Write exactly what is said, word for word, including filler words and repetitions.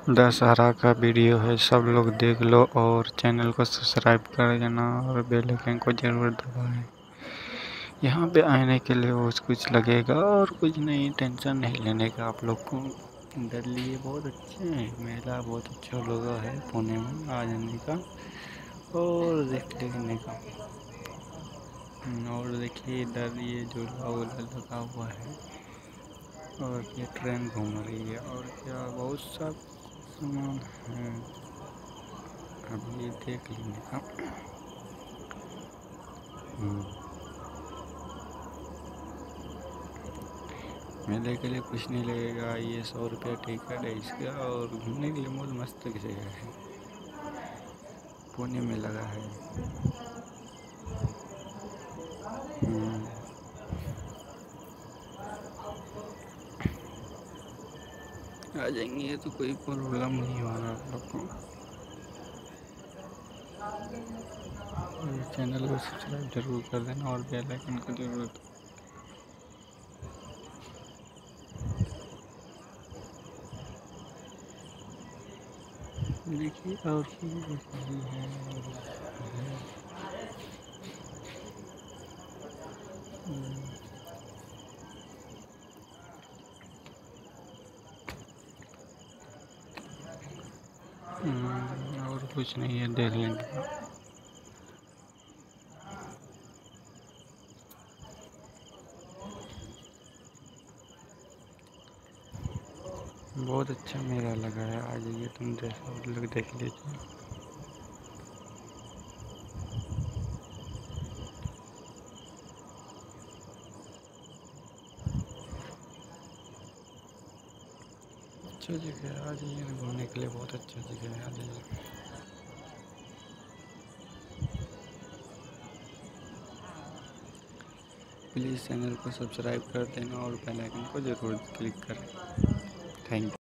दशहरा का वीडियो है, सब लोग देख लो और चैनल को सब्सक्राइब कर देना और बेल आइकन को जरूर दबाएं। यहाँ पे आने के लिए वो कुछ लगेगा और कुछ नहीं, टेंशन नहीं लेने का आप लोग को। दिल्ली बहुत अच्छे हैं, मेला बहुत अच्छा लगा है पुणे में आ जाने का और देख लेने का। और देखिए इधर ये झूला वूला लगा हुआ है और ये ट्रेन घूम रही है और क्या बहुत सा सामान है, अभी देख लेने का। हम्म, मेले के लिए कुछ नहीं लगेगा, ये सौ रुपया टिकट है इसका और घूमने के लिए बहुत मस्त जगह है, पुणे में लगा है। हम्म, आ जाएंगे तो कोई प्रॉब्लम नहीं होगा आप लोग को। चैनल को सब्सक्राइब जरूर कर देना और बेल आइकन को जरूर। देखिए और चीज़ है, है। हम्म, और कुछ नहीं है, देख लेंगे। बहुत अच्छा मेला लगा है, आ जाइए तुम देखो, लोग देख लीजिए। अच्छा जगह है, आ जाइए ना घूमने के लिए, बहुत अच्छा जगह है, आ जाइए। प्लीज़ चैनल को सब्सक्राइब कर देना और बेल आइकन को ज़रूर क्लिक करें। Thank you.